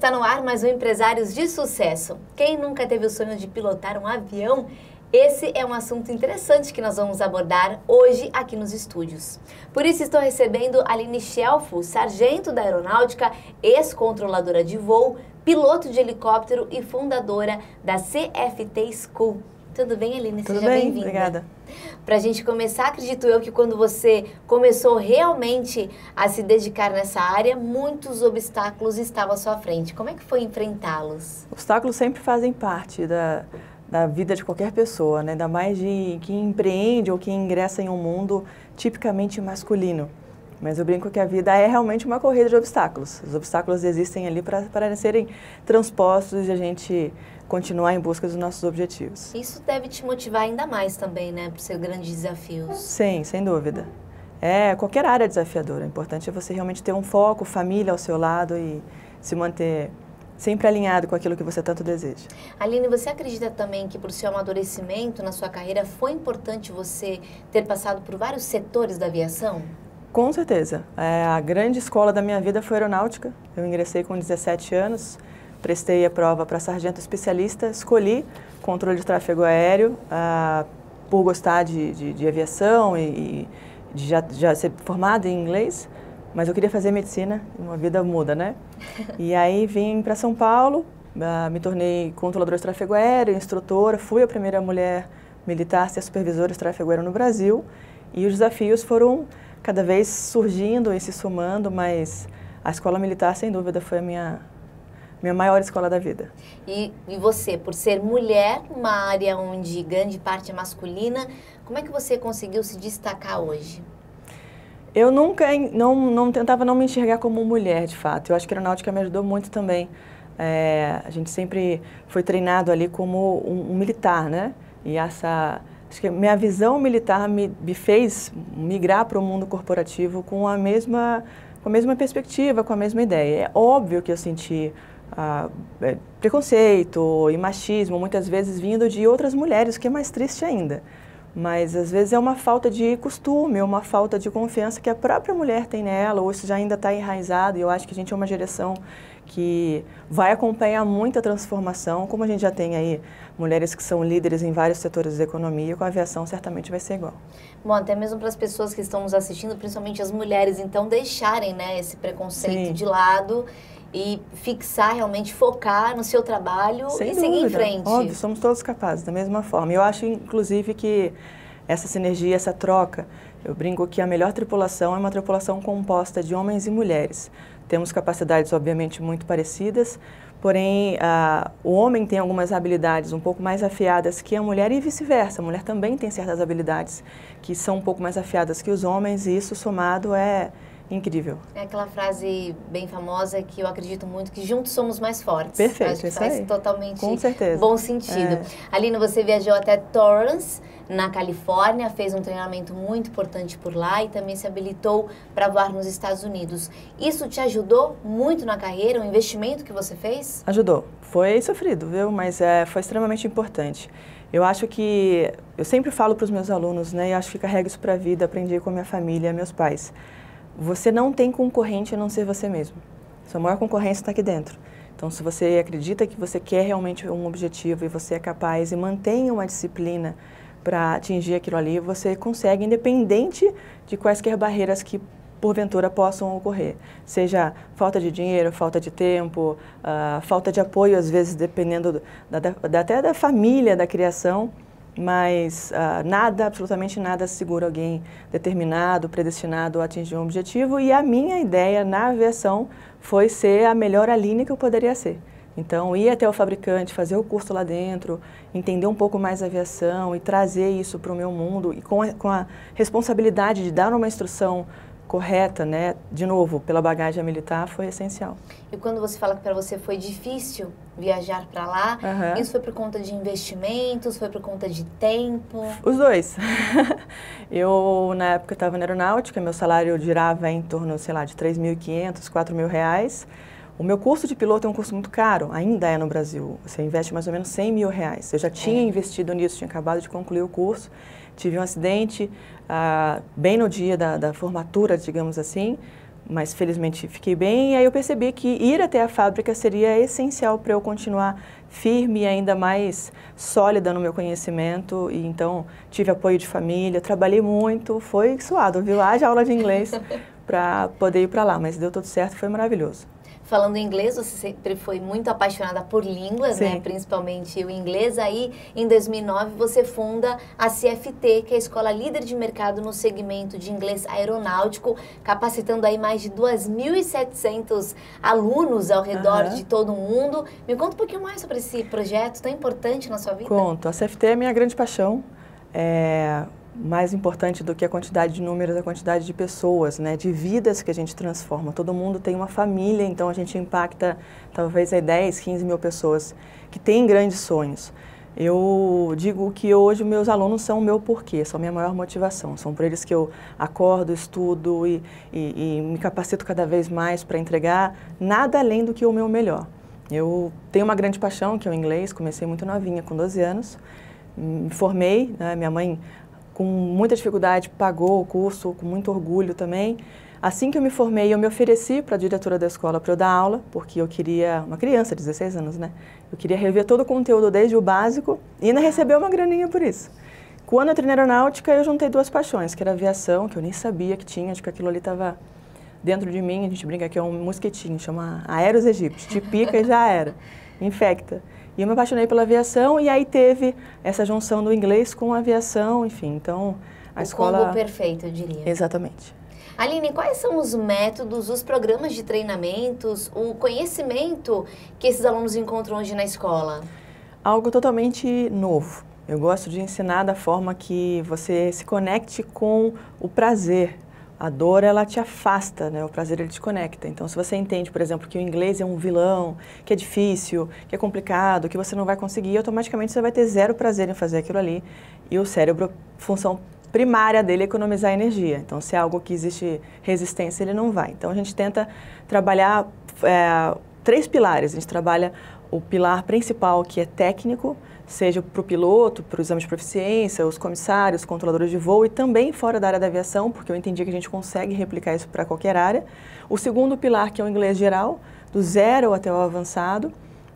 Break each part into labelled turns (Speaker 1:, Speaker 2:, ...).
Speaker 1: Está no ar mais um Empresários de Sucesso. Quem nunca teve o sonho de pilotar um avião? Esse é um assunto interessante que nós vamos abordar hoje aqui nos estúdios. Por isso estou recebendo Aline Schielfo, sargento da Aeronáutica, ex-controladora de voo, piloto de helicóptero e fundadora da CFT School. Tudo bem, Aline?
Speaker 2: Tudo
Speaker 1: Seja
Speaker 2: bem,
Speaker 1: bem-vinda.
Speaker 2: obrigada.
Speaker 1: Para a gente começar, acredito eu que quando você começou realmente a se dedicar nessa área, muitos obstáculos estavam à sua frente. Como é que foi enfrentá-los?
Speaker 2: Obstáculos sempre fazem parte da vida de qualquer pessoa, né? Ainda mais de quem empreende ou quem ingressa em um mundo tipicamente masculino. Mas eu brinco que a vida é realmente uma corrida de obstáculos. Os obstáculos existem ali para serem transpostos e a gente continuar em busca dos nossos objetivos.
Speaker 1: Isso deve te motivar ainda mais também, né? Por ser grandes desafios.
Speaker 2: Sim, sem dúvida. Qualquer área é desafiadora. O importante é você realmente ter um foco, família ao seu lado e se manter sempre alinhado com aquilo que você tanto deseja.
Speaker 1: Aline, você acredita também que por seu amadurecimento na sua carreira foi importante você ter passado por vários setores da aviação?
Speaker 2: Com certeza. A grande escola da minha vida foi a aeronáutica. Eu ingressei com 17 anos, prestei a prova para sargento especialista, escolhi controle de tráfego aéreo por gostar de aviação e de já ser formada em inglês, mas eu queria fazer medicina, uma vida muda, né? E aí vim para São Paulo, me tornei controladora de tráfego aéreo, instrutora, fui a primeira mulher militar a ser supervisora de tráfego aéreo no Brasil e os desafios foram cada vez surgindo e se somando, mas a escola militar, sem dúvida, foi a minha maior escola da vida.
Speaker 1: E você, por ser mulher, uma área onde grande parte é masculina, como é que você conseguiu se destacar hoje?
Speaker 2: Eu nunca tentava não me enxergar como mulher, de fato. Eu acho que a aeronáutica me ajudou muito também. A gente sempre foi treinado ali como um militar, né? E acho que minha visão militar me fez migrar para o mundo corporativo com a mesma perspectiva, com a mesma ideia. É óbvio que eu senti preconceito e machismo, muitas vezes vindo de outras mulheres, o que é mais triste ainda. Mas às vezes é uma falta de costume, uma falta de confiança que a própria mulher tem nela, ou isso já ainda está enraizado, e eu acho que a gente é uma geração que vai acompanhar muita transformação, como a gente já tem aí mulheres que são líderes em vários setores da economia, com a aviação certamente vai ser igual.
Speaker 1: Bom, até mesmo para as pessoas que estão nos assistindo, principalmente as mulheres, então deixarem, né, esse preconceito de lado e fixar, realmente focar no seu trabalho e seguir em frente.
Speaker 2: Óbvio, somos todos capazes, da mesma forma. Eu acho, inclusive, que essa sinergia, essa troca, eu brinco que a melhor tripulação é uma tripulação composta de homens e mulheres. Temos capacidades, obviamente, muito parecidas, porém, o homem tem algumas habilidades um pouco mais afiadas que a mulher e vice-versa. A mulher também tem certas habilidades que são um pouco mais afiadas que os homens e isso somado é incrível.
Speaker 1: É aquela frase bem famosa que eu acredito muito, que juntos somos mais fortes.
Speaker 2: Perfeito,
Speaker 1: acho que
Speaker 2: isso
Speaker 1: faz
Speaker 2: aí.
Speaker 1: Totalmente
Speaker 2: com certeza.
Speaker 1: Bom sentido. Aline, você viajou até Torrance, na Califórnia, fez um treinamento muito importante por lá e também se habilitou para voar nos Estados Unidos. Isso te ajudou muito na carreira, o investimento que você fez?
Speaker 2: Ajudou. Foi sofrido, viu? Mas foi extremamente importante. Eu acho que, eu sempre falo para os meus alunos, né, e acho que carrego isso para a vida, aprendi com a minha família, meus pais. Você não tem concorrente a não ser você mesmo. Sua maior concorrência está aqui dentro. Então, se você acredita que você quer realmente um objetivo e você é capaz e mantém uma disciplina para atingir aquilo ali, você consegue, independente de quaisquer barreiras que porventura possam ocorrer. Seja falta de dinheiro, falta de tempo, falta de apoio, às vezes, dependendo até da família, da criação. Mas absolutamente nada segura alguém determinado, predestinado a atingir um objetivo. E a minha ideia na aviação foi ser a melhor Aline que eu poderia ser. Então, ir até o fabricante, fazer o curso lá dentro, entender um pouco mais a aviação e trazer isso para o meu mundo e com a responsabilidade de dar uma instrução correta, né? De novo, pela bagagem militar, foi essencial.
Speaker 1: E quando você fala que para você foi difícil viajar para lá, isso foi por conta de investimentos, foi por conta de tempo?
Speaker 2: Os dois. Eu, na época, estava na aeronáutica, meu salário girava em torno, sei lá, de R$3.500, R$4.000. O meu curso de piloto é um curso muito caro, ainda é no Brasil. Você investe mais ou menos R$100 mil. Eu já tinha investido nisso, tinha acabado de concluir o curso. Tive um acidente bem no dia da formatura, digamos assim. mas felizmente fiquei bem. E aí eu percebi que ir até a fábrica seria essencial para eu continuar firme e ainda mais sólida no meu conhecimento. E então tive apoio de família, trabalhei muito, foi suado, viu? Haja aula de inglês para poder ir para lá, mas deu tudo certo, foi maravilhoso.
Speaker 1: Falando em inglês, você sempre foi muito apaixonada por línguas, né? Principalmente o inglês. Aí, em 2009, você funda a CFT, que é a Escola Líder de Mercado no segmento de inglês aeronáutico, capacitando aí mais de 2.700 alunos ao redor de todo o mundo. Me conta um pouquinho mais sobre esse projeto tão importante na sua vida.
Speaker 2: Conto. A CFT é a minha grande paixão. Mais importante do que a quantidade de números, a quantidade de pessoas, né, de vidas que a gente transforma. Todo mundo tem uma família, então a gente impacta talvez 10, 15 mil pessoas que têm grandes sonhos. Eu digo que hoje meus alunos são o meu porquê, são a minha maior motivação. São por eles que eu acordo, estudo e me capacito cada vez mais para entregar nada além do que o meu melhor. Eu tenho uma grande paixão, que é o inglês, comecei muito novinha, com 12 anos, me formei, né, minha mãe com muita dificuldade, pagou o curso, com muito orgulho também. Assim que eu me formei, eu me ofereci para a diretora da escola para eu dar aula, porque eu queria, uma criança, 16 anos, né? Eu queria rever todo o conteúdo desde o básico e ainda receber uma graninha por isso. Quando eu entrei na aeronáutica, eu juntei duas paixões, que era a aviação, que eu nem sabia que tinha, acho que aquilo ali estava dentro de mim, a gente brinca que é um mosquitinho, chama Aeros aegypti, te pica e já era, infecta. E eu me apaixonei pela aviação e aí teve essa junção do inglês com a aviação, enfim, então a escola...
Speaker 1: O combo perfeito, eu diria.
Speaker 2: Exatamente.
Speaker 1: Aline, quais são os métodos, os programas de treinamentos, o conhecimento que esses alunos encontram hoje na escola? Algo
Speaker 2: totalmente novo. Eu gosto de ensinar da forma que você se conecte com o prazer. A dor, ela te afasta, né? O prazer, ele te conecta. Então, se você entende, por exemplo, que o inglês é um vilão, que é difícil, que é complicado, que você não vai conseguir, automaticamente você vai ter zero prazer em fazer aquilo ali. E o cérebro, função primária dele é economizar energia. Então, se é algo que existe resistência, ele não vai. Então, a gente tenta trabalhar 3 pilares. A gente trabalha o pilar principal, que é técnico, seja para o piloto, para o exame de proficiência, os comissários, controladores de voo e também fora da área da aviação, porque eu entendi que a gente consegue replicar isso para qualquer área. O segundo pilar, que é o inglês geral, do 0 até o avançado,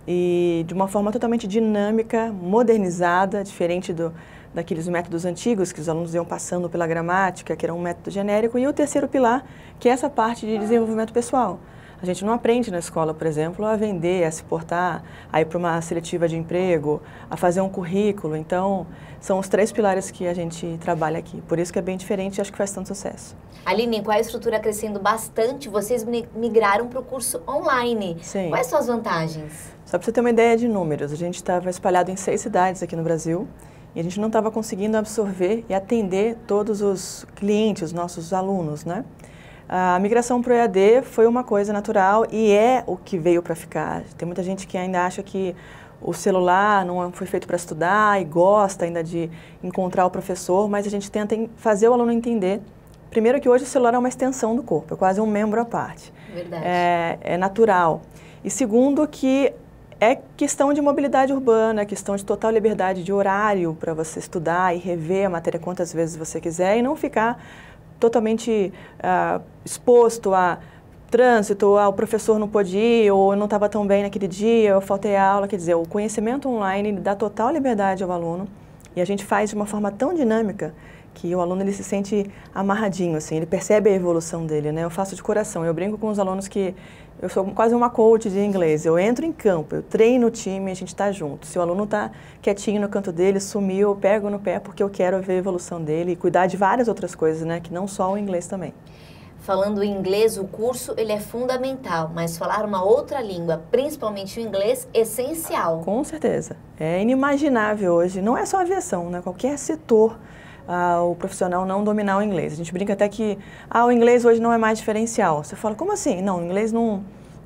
Speaker 2: e de uma forma totalmente dinâmica, modernizada, diferente daqueles métodos antigos que os alunos iam passando pela gramática, que era um método genérico. E o terceiro pilar, que é essa parte de desenvolvimento pessoal. A gente não aprende na escola, por exemplo, a vender, a se portar, a ir para uma seletiva de emprego, a fazer um currículo. Então, são os 3 pilares que a gente trabalha aqui. Por isso que é bem diferente e acho que faz tanto sucesso.
Speaker 1: Aline, com a estrutura crescendo bastante, vocês migraram para o curso online.
Speaker 2: Sim.
Speaker 1: Quais são as vantagens?
Speaker 2: Só para você ter uma ideia de números, a gente estava espalhado em 6 cidades aqui no Brasil e a gente não estava conseguindo absorver e atender todos os clientes, os nossos alunos, né? A migração para o EAD foi uma coisa natural e é o que veio para ficar. Tem muita gente que ainda acha que o celular não foi feito para estudar e gosta ainda de encontrar o professor, mas a gente tenta fazer o aluno entender, primeiro, que hoje o celular é uma extensão do corpo, é quase um membro à parte.
Speaker 1: Verdade.
Speaker 2: É natural. E segundo, que é questão de mobilidade urbana, é questão de total liberdade de horário para você estudar e rever a matéria quantas vezes você quiser e não ficar totalmente exposto a trânsito, o professor não pôde ir, ou eu não estava tão bem naquele dia, eu faltei a aula. Quer dizer, o conhecimento online dá total liberdade ao aluno e a gente faz de uma forma tão dinâmica que o aluno ele se sente amarradinho, assim, ele percebe a evolução dele, né? Eu faço de coração, eu brinco com os alunos que eu sou quase uma coach de inglês, eu entro em campo, eu treino o time, a gente está junto. Se o aluno está quietinho no canto dele, sumiu, eu pego no pé porque eu quero ver a evolução dele e cuidar de várias outras coisas, né? Que não só o inglês também.
Speaker 1: Falando em inglês, o curso ele é fundamental, mas falar uma outra língua, principalmente o inglês, é essencial.
Speaker 2: Com certeza. É inimaginável hoje, não é só aviação, né? Qualquer setor, o profissional não dominar o inglês. A gente brinca até que o inglês hoje não é mais diferencial. Você fala, como assim? Não, o inglês não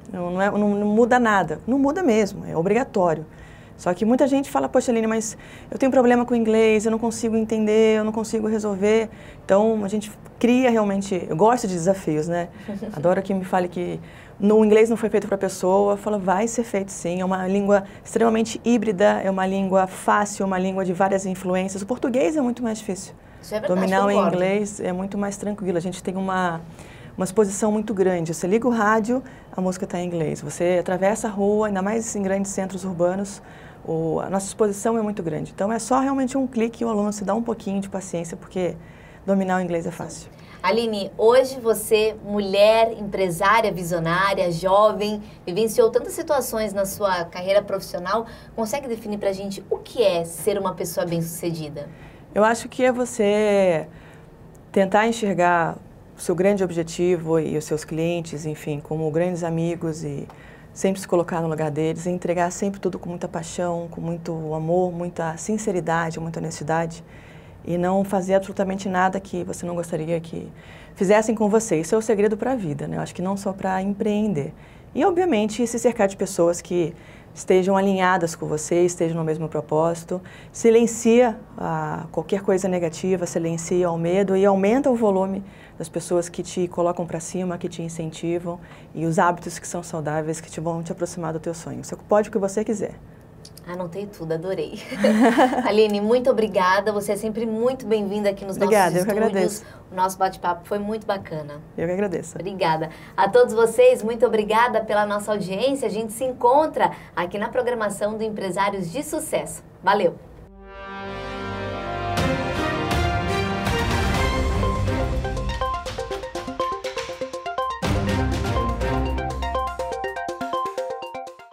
Speaker 2: muda nada. Não muda mesmo, é obrigatório. Só que muita gente fala, poxa, Aline, mas eu tenho problema com o inglês, eu não consigo entender, eu não consigo resolver. Então, a gente cria realmente... Eu gosto de desafios, né? Adoro que me fale que o inglês não foi feito para a pessoa. Fala, vai ser feito sim. É uma língua extremamente híbrida, é uma língua fácil, uma língua de várias influências. O português é muito mais difícil.
Speaker 1: Isso é verdade,
Speaker 2: dominar
Speaker 1: concordo.
Speaker 2: o inglês é muito mais tranquilo. A gente tem uma uma exposição muito grande. Você liga o rádio, a música está em inglês. Você atravessa a rua, ainda mais em grandes centros urbanos, a nossa exposição é muito grande. Então é só realmente um clique e o aluno se dá um pouquinho de paciência, porque dominar o inglês é fácil.
Speaker 1: Aline, hoje você, mulher, empresária, visionária, jovem, vivenciou tantas situações na sua carreira profissional, consegue definir pra gente o que é ser uma pessoa bem-sucedida?
Speaker 2: Eu acho que é você tentar enxergar o seu grande objetivo e os seus clientes, enfim, como grandes amigos e sempre se colocar no lugar deles e entregar sempre tudo com muita paixão, com muito amor, muita sinceridade, muita honestidade. E não fazer absolutamente nada que você não gostaria que fizessem com você. Isso é o segredo para a vida, né? Eu acho que não só para empreender. E, obviamente, se cercar de pessoas que estejam alinhadas com você, estejam no mesmo propósito. Silencia qualquer coisa negativa, silencia o medo e aumenta o volume das pessoas que te colocam para cima, que te incentivam e os hábitos que são saudáveis, que vão te aproximar do teu sonho. Você pode o que você quiser.
Speaker 1: Anotei tudo, adorei. Aline, muito obrigada. Você é sempre muito bem-vinda aqui nos nossos estúdios.
Speaker 2: Eu que agradeço.
Speaker 1: O nosso bate-papo foi muito bacana.
Speaker 2: Eu que agradeço.
Speaker 1: Obrigada. A todos vocês, muito obrigada pela nossa audiência. A gente se encontra aqui na programação do Empresários de Sucesso. Valeu!